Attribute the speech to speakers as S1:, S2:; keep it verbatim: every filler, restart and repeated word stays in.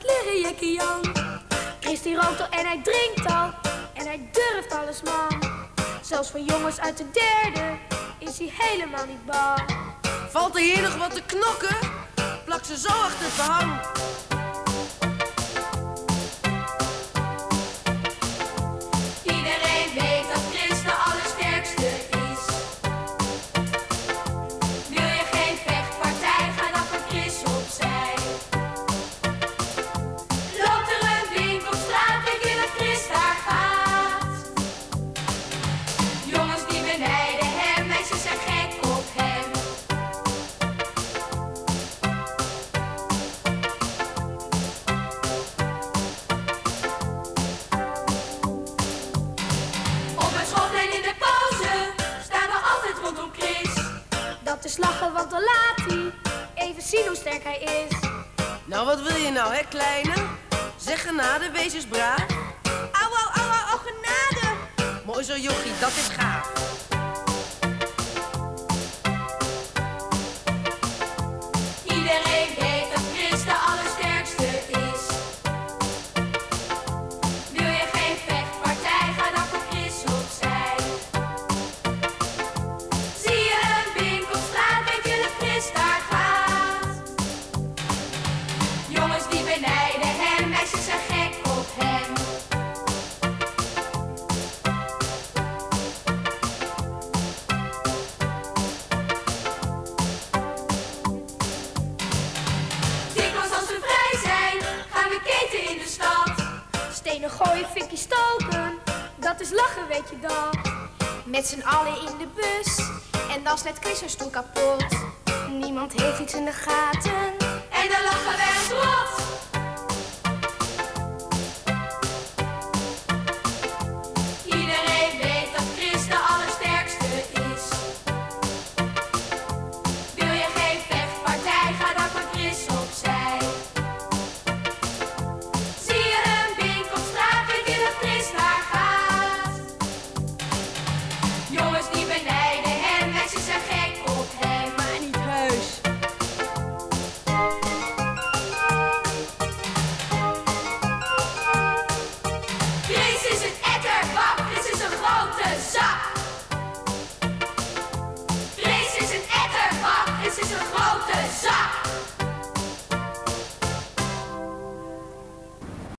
S1: gaat leren, Jekkie Jan. Chris die rookt al en hij drinkt al. En hij durft alles, man. Zelfs voor jongens uit de derde is hij helemaal niet bang.
S2: Valt er hier nog wat te knokken? Plak ze zo achter het behang.
S3: Iedereen weet dat Chris de allersterkste is. Wil je geen vechtpartij, ga dan voor Chris opzij. Loopt er een winkelstraat, weet je dat Chris daar gaat. Jongens die benijden hem, meisjes zijn gek op hem. Op het schoolplein in de pauze staan we altijd rondom Chris.
S1: Dat is lachen, want dan laat hij even zien hoe sterk hij is.
S2: Nou, wat wil je nou, hè, kleine? Zeg genade, wees eens braaf.
S1: Au, au, au, au, au, genade.
S2: Mooi zo, jochie, dat is gaaf.
S3: Iedereen weet dat Chris de allersterkste is. Wil je geen vechtpartij, ga dan voor Chris opzij. Zie je een winkelstraat, weet je dat Chris daar gaat. Jongens die benijden hem, meisjes zijn gek op hem. Dikwijls als we vrij zijn, gaan we keten in de stad.
S1: Stenen gooien, fikkie stoken, dat is lachen, weet je dat. Met z'n allen in de bus, en dan slaat Chris haar stoel kapot. Niemand heeft iets in de gaten.
S3: En dan lachen